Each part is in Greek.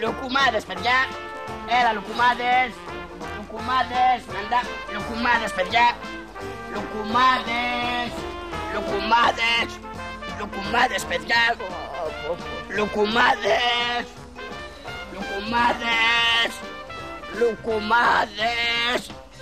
Λουκουμάδες, παιδιά. Έλα, λουκουμάδες. Λουκουμάδες, μαντά. Λουκουμάδες, παιδιά. Λουκουμάδες. Λουκουμάδες. Λουκουμάδες, παιδιά. Λουκουμάδες. Λουκουμάδες. Λουκουμάδες.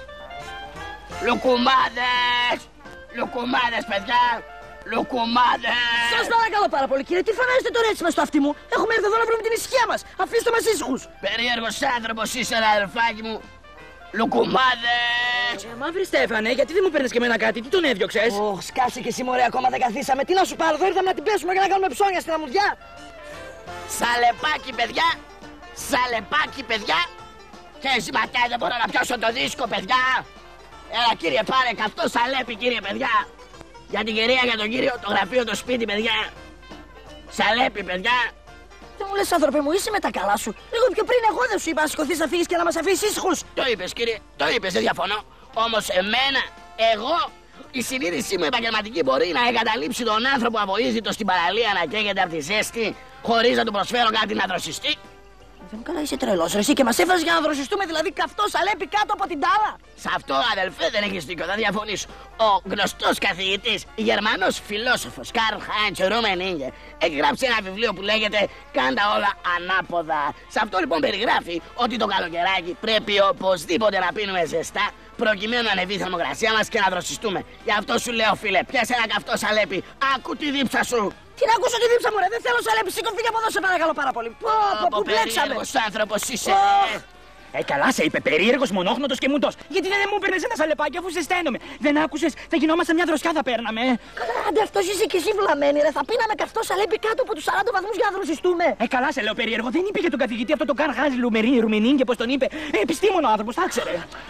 Λουκουμάδες. Λουκουμάδες, παιδιά. Λουκουμάδες. Σας παρακαλώ πάρα πολύ, κύριε, τι φανάζετε τώρα έτσι μες στο αυτί μου? Έχουμε έρθει εδώ να βρούμε την ησυχία μας. Αφήστε μας ήσυχους. Περίεργος άνθρωπος είσαι, αδελφάκι μου. Λουκουμάδες. Μαύρη Στέφανε, γιατί δεν μου παίρνεις και εμένα κάτι, τι τον έδιωξες? Ωχ, σκάσε και εσύ μωρέ, ακόμα δεν καθίσαμε. Τι να σου πάρω, εδώ ήρθαμε να την πέσουμε και να κάνουμε ψώνια στην αμμουδιά. Σαλεπάκι, παιδιά. Σαλεπάκι, παιδιά. Και σηματιά δεν μπορώ να πιάσω το δίσκο, παιδιά. Έλα, κύριε, πάρε καυτό σαλέπι, κύριε, παιδιά. Για την κυρία, για τον κύριο, το γραφείο, το σπίτι, παιδιά. Σαλέπι, παιδιά. Δεν μου λες, άνθρωπε μου, είσαι με τα καλά σου. Λίγο πιο πριν εγώ δεν σου είπα να σηκωθείς να φύγεις και να μας αφήσεις ήσυχους. Το είπες, κύριε, το είπες, δεν διαφωνώ. Όμως εμένα, εγώ, η συνείδησή μου επαγγελματική μπορεί να εγκαταλείψει τον άνθρωπο αβοήθητο στην παραλία να καίγεται από τη ζέστη, χωρίς να του προσφέρω κάτι να δροσιστεί. Δεν καλά, είσαι τρελός ρε εσύ και μας έφερες για να δροσιστούμε, δηλαδή καυτό σαλέπι κάτω από την τάλα. Σε αυτό, αδελφέ, δεν έχεις δίκιο, θα διαφωνήσω. Ο γνωστός καθηγητής, Γερμανός φιλόσοφος Καρλ Χάιντς Ρούμενιγκερ έχει γράψει ένα βιβλίο που λέγεται «Κάντα όλα ανάποδα». Σε αυτό λοιπόν περιγράφει ότι το καλοκαιράκι πρέπει οπωσδήποτε να πίνουμε ζεστά προκειμένου να ανεβεί η θερμοκρασία μας και να δροσιστούμε. Γι' αυτό σου λέω, φίλε, πιάσε ένα καυτό σαλέπι, άκου τη δίψα σου. Τι να ακούσω τη δίψα μου ρε, δεν θέλω σαλέπι, σήκω φύγε από εδώ σε παρακαλώ πάρα πολύ. Πού μπλέξαμε. Περίεργος άνθρωπος είσαι. Καλά σε είπε, περίεργος, μονόχνοτος και μουτός. Γιατί δεν μου παίρνεις ένα σαλεπάκι αφού ζεσταίνομαι? Δεν άκουσες, θα γινόμαστε μια δροσιά θα παίρναμε. Καλά, άντε αυτός είσαι και εσύ βλαμμένη ρε, θα πίναμε καυτό σαλέπι κάτω από τους 40 βαθμούς για να δροσιστούμε. Καλά σε λέω περίεργο, δεν είπε για τον καθηγητή αυτό το Καρλ Χάιντς Ρουμενίγκερ, πώς τον είπε. Επιστήμονο άνθρωπος, θα ξέρε.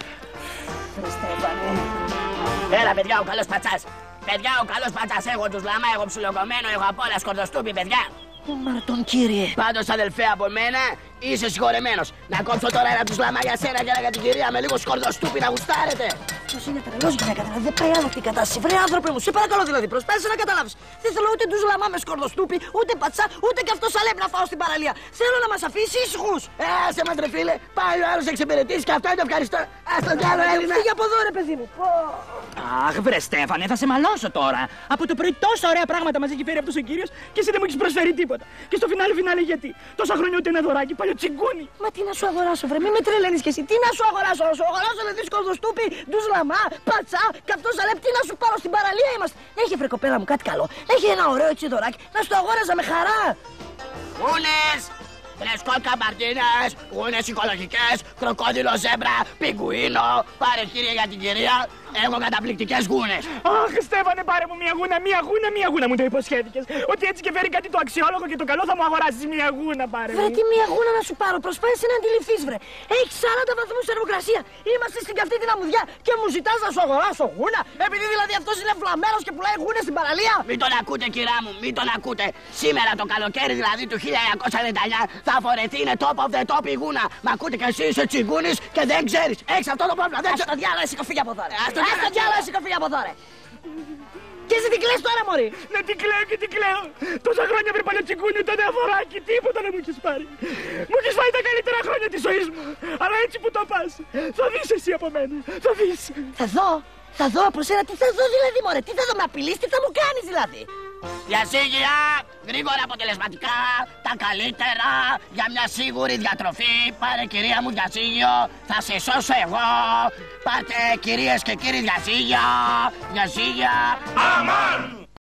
Έλα, παιδιά, ο καλός πατσάς. Παιδιά, ο καλός πατσάς. Έχω τους λαμά, έχω ψιλοκομμένο, έχω απ' όλα σκορδοστούπι, παιδιά. Μαρτον κύριε. Πάντως, αδελφέ, από μένα είσαι συγχωρεμένος. Να κόψω τώρα ένα τους λαμά για σένα και ένα για την κυρία με λίγο σκορδοστούπι να γουστάρετε. Αυτός είναι τρελός γυναίκα, δηλαδή δεν πάει άλλο αυτή η κατάσταση. Βρε άνθρωπε μου, σε παρακαλώ δηλαδή, προσπάθησε να καταλάβεις. Δεν θέλω ούτε τους λαμά με σκορδοστούπι, ούτε πατσά, ούτε και αυτό σαλέπι να φάω στην παραλία. Θέλω να μας αφήσει ήσυχους. Άσε μας ρε φίλε, πάει ο άλλος εξυπηρετής και αυτό είναι το ευχαριστώ. Ας τον κι άλλο Έλληνα. Φύγε από εδώ ρε παιδί μου. Αχ, βρε Στέφανε, θα σε μαλώσω τώρα. Από το πρωί τόσα ωραία πράγματα μας έχει φέρει αυτός ο κύριος και εσύ δεν μου έχεις προσφέρει τίποτα. Και στο φινάλε γιατί. Τόσα χρόνια ούτε ένα δωράκι, παλιό τσιγκούνι. Μα τι να σου αγοράσω, βρε, μη με τρελαίνεις κι εσύ. Τι να σου αγοράσω, να σου αγοράσω δηλαδή σκορδοστούπι, ντους λαμά, πατσά, καυτό σαλέπι, τι να σου πάρω στην παραλία είμαστε. Έχει βρε κοπέλα μου κάτι καλό. Έχει ένα ωραίο έτσι δωράκι, να σου το αγόραζα με χαρά. Γούνες, φρεσκό καμπαρτίνες, γούνες οικολογικές, κροκόδιλο ζέμπρα, πιγκουίνο. Πάρε κύριε για την κυρία, έχω καταπληκτικές γούνες. Αχ, Στέφανε, πάρε μου μια γούνα μου το υποσχέθηκες. Ότι έτσι και φέρει κάτι το αξιόλογο και το καλό θα μου αγοράσεις μια γούνα, πάρε μου. Βρε, τι μια γούνα να σου πάρω, προσπάθησε να αντιληφθείς, βρε. Έχει 40 βαθμούς θερμοκρασία. Είμαστε στην καυτή την αμμουδιά και μου ζητάς να σου αγοράσω γούνα. Επειδή δηλαδή αυτός είναι βλαμμένος και πουλάει γούνες στην παραλία. Μην τον ακούτε, κυρά μου, μην τον ακούτε. Σήμερα το καλοκαίρι δηλαδή του 1999 θα φορεθεί, είναι top of the top η γούνα. Μα ακούτε κι εσύ είσαι τσιγκούνης και δεν ξέρεις. Έχεις αυτό το πρόβλημα, δεν ξέρεις. Ας το διάλογο, εσύ κοφίγια από εδώ, ρε. Ας το διάλογο, εσύ κοφίγια από εδώ, ρε. Και εσύ τι κλαις τώρα, μωρή. Ναι, τι κλαίω και τι κλαίω. Τόσα χρόνια βρε παλιό τσιγκούνι, το νεοφοράκι, τίποτα δεν μου έχεις πάρει. Μου έχεις φάει τα καλύτερα χρόνια της ζωής μου. Αλλά έτσι που το πας, θα δεις εσύ από μένα, θα δεις. Θα δω από σένα, τι θα δω δηλαδή, μωρέ. Τι θα δω, με απειλείς, τι θα μου κάνεις δηλαδή. Διασύγεια, γρήγορα αποτελεσματικά, τα καλύτερα για μια σίγουρη διατροφή. Πάρε κυρία μου διασύγειο, θα σε σώσω εγώ. Πάρτε κυρίες και κύριοι διασύγεια, διασύγεια. Αμάν!